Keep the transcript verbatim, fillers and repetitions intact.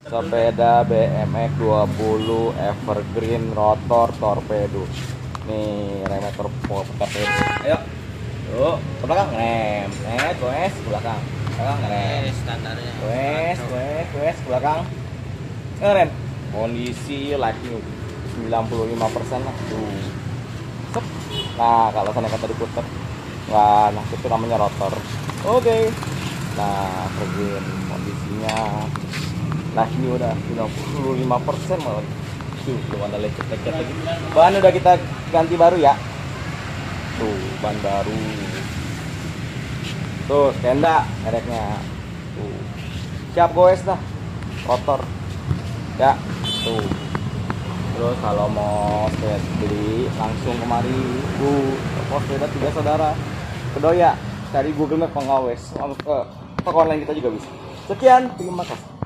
sepeda B M X dua puluh evergreen rotor torpedo. Nih rem motor torpedo. Ayo yuk ke belakang, rem net wes ke belakang, belakang rem standarnya wes wes wes ke belakang, ngerem kondisi like new sembilan puluh lima persen lah tuh. Sep. Nah kalau sana kata diputer, wah nah itu namanya rotor. Oke, nah evergreen kondisinya like new udah sembilan puluh lima persen malah tuh, belum ada lecet-lecet lagi. Bahan udah kita ganti baru ya. Tuh, ban baru. Tuh, skenda mereknya. Tuh. Siap goes dah. Rotor. Ya, tuh. Terus kalau mau sepeda beli langsung kemari. Tuh, toko sepeda tiga saudara. Kedoya, cari Google Map pengawes. Ke toko online kita juga bisa. Sekian, terima kasih.